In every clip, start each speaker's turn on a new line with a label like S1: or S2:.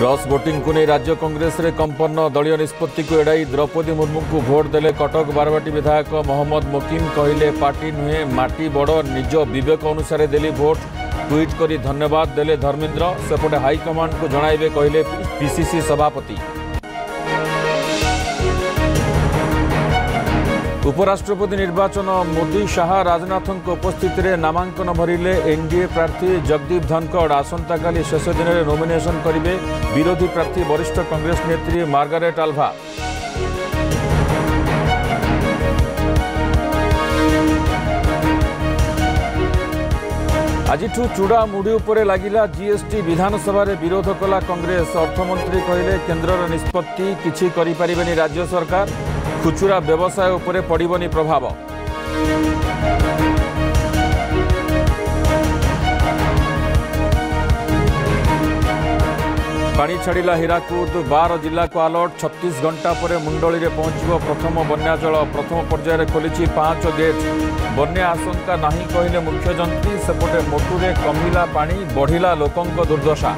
S1: Cross voting को नहीं राज्य कांग्रेस रे कंपन्न दलीय निष्पत्ति को एड़ाई द्रौपदी मुर्मू को भोट देले कटक बारवाटी विधायक मोहम्मद मोकिम कहले पार्टी नुहे माटी बड़ निज विवेक अनुसार देली भोट ट्वीट करी धन्यवाद देले धर्मेंद्र सेपटे हाईकमांड को जणाइबे कहले पीसीसी सभापति। उपराष्ट्रपति निर्वाचन मोदी शाह राजनाथों उपस्थिति में नामांकन भरिले एनडीए प्रार्थी जगदीप धनखड़ आसंताकाली शेष दिन में नॉमिनेशन करेंगे विरोधी प्रार्थी वरिष्ठ कांग्रेस नेत्री मार्गारेट आल्भा। आज चूड़ा मुड़ी उपरे लागिला जीएसटी विधानसभा रे विरोध कला कांग्रेस। अर्थमंत्री कहले केन्द्रर निष्पत्ति किछि करि परिबेनी राज्य सरकार खुचुरा व्यवसाय उपरे पड़िबनी प्रभाव। पानी छाड़िला हीराकुद 12 जिला को अलर्ट 36 घंटा पर मुंडली रे पहुंचब प्रथम बन्या जल प्रथम पर्यायर खोली 5 गेट बन्या आशंका नहीं कहले मुख्यमंत्री सेपटे मोटुरे कमिला पानी बढ़िला लोकंक दुर्दशा।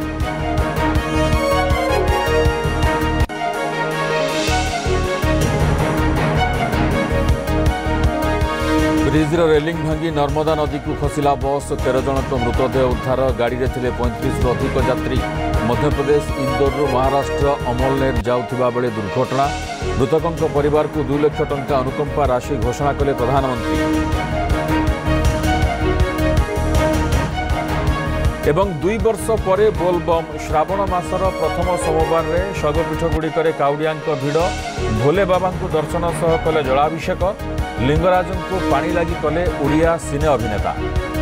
S1: ब्रिज रेलिंग भांगी नर्मदा नदी को खसला बस 13 जनक मृतदेह उद्धार गाड़ी रे थिले 35 रु अधिक यात्री। मध्यप्रदेश इंदौर महाराष्ट्र अमलनेर जाउथिबा बेले दुर्घटना मृतकों परिवार को 2 लाख टंका अनुकंपा राशि घोषणा कले प्रधानमंत्री। एवं 2 वर्ष परे बोलबम श्रावण मासर प्रथम सोमवार रे शैवपीठगुड़िकर काउड़िया भिड़ भोले बाबा को दर्शन सह कले जलाभिषेक लिंगराजन को पानी लगी कले ओडिया सिने अभिनेता।